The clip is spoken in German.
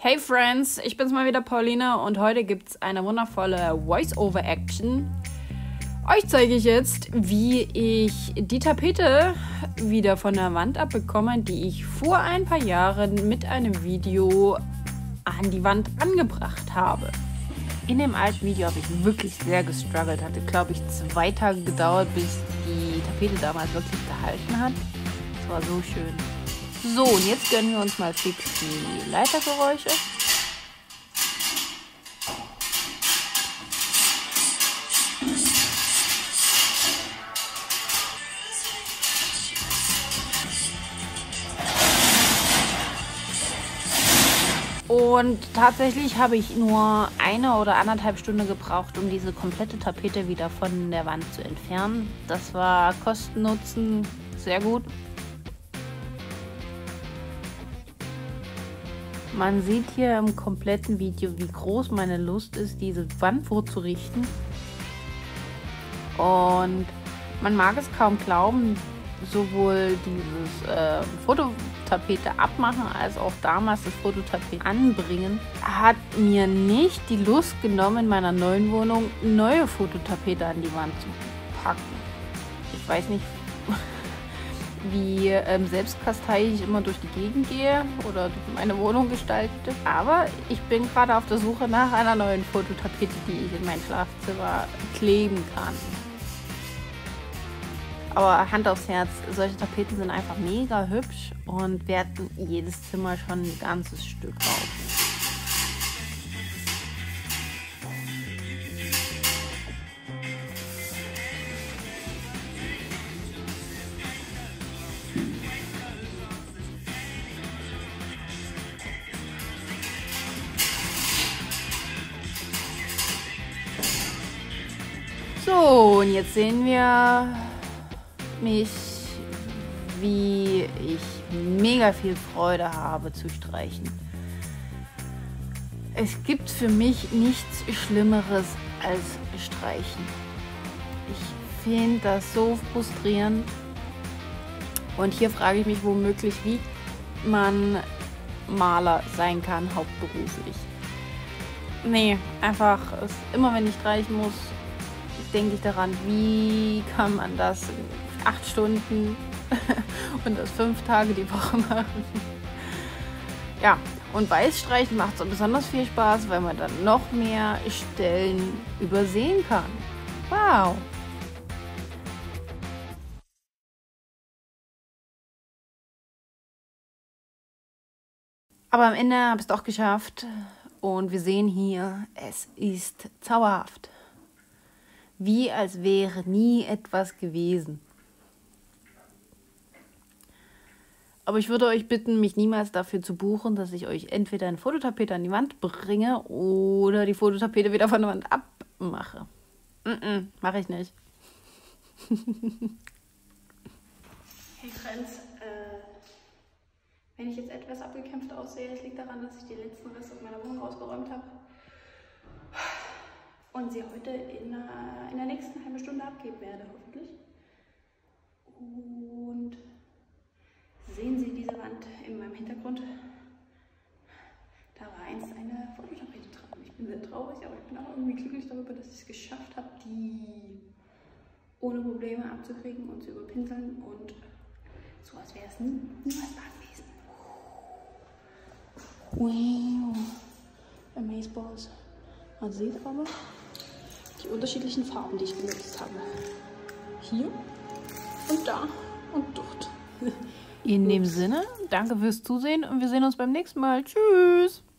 Hey Friends, ich bin's mal wieder Pauline und heute gibt's eine wundervolle Voice-Over-Action. Euch zeige ich jetzt, wie ich die Tapete wieder von der Wand abbekomme, die ich vor ein paar Jahren mit einem Video an die Wand angebracht habe. In dem alten Video habe ich wirklich sehr gestruggelt. Hatte, glaube ich, 2 Tage gedauert, bis die Tapete damals wirklich gehalten hat. Das war so schön. So, und jetzt gönnen wir uns mal fix die Leitergeräusche. Und tatsächlich habe ich nur 1 oder 1,5 Stunden gebraucht, um diese komplette Tapete wieder von der Wand zu entfernen. Das war Kosten-Nutzen sehr gut. Man sieht hier im kompletten Video, wie groß meine Lust ist, diese Wand vorzurichten. Und man mag es kaum glauben, sowohl dieses Fototapete abmachen, als auch damals das Fototapete anbringen, hat mir nicht die Lust genommen, in meiner neuen Wohnung neue Fototapete an die Wand zu packen. Ich weiß nicht, wie selbstkasteiig ich immer durch die Gegend gehe oder meine Wohnung gestalte. Aber ich bin gerade auf der Suche nach einer neuen Fototapete, die ich in mein Schlafzimmer kleben kann. Aber Hand aufs Herz, solche Tapeten sind einfach mega hübsch und werten jedes Zimmer schon ein ganzes Stück auf. So, und jetzt sehen wir mich, wie ich mega viel Freude habe zu streichen. Es gibt für mich nichts Schlimmeres als Streichen. Ich finde das so frustrierend. Und hier frage ich mich womöglich, wie man Maler sein kann, hauptberuflich. Nee, einfach, immer wenn ich streichen muss, denke ich daran, wie kann man das in 8 Stunden und das 5 Tage die Woche machen. Ja, und Weißstreichen macht so besonders viel Spaß, weil man dann noch mehr Stellen übersehen kann. Wow! Aber am Ende habe ich es doch geschafft und wir sehen hier, es ist zauberhaft. Wie als wäre nie etwas gewesen. Aber ich würde euch bitten, mich niemals dafür zu buchen, dass ich euch entweder eine Fototapete an die Wand bringe oder die Fototapete wieder von der Wand abmache. Mache ich nicht. Hey Friends, wenn ich jetzt etwas abgekämpft aussehe, es liegt daran, dass ich die letzten Reste aus meiner Wohnung ausgeräumt habe und sie heute in der nächsten halben Stunde abgeben werde, hoffentlich. Und sehen Sie diese Wand in meinem Hintergrund? Da war einst eine Fototapete dran. Ich bin sehr traurig, aber ich bin auch irgendwie glücklich darüber, dass ich es geschafft habe, die ohne Probleme abzukriegen und zu überpinseln und so, als wäre es niemals da gewesen. Wow, Amazeballs. Man sieht aber die unterschiedlichen Farben, die ich benutzt habe. Hier und da und dort. In dem Sinne, danke fürs Zusehen und wir sehen uns beim nächsten Mal. Tschüss!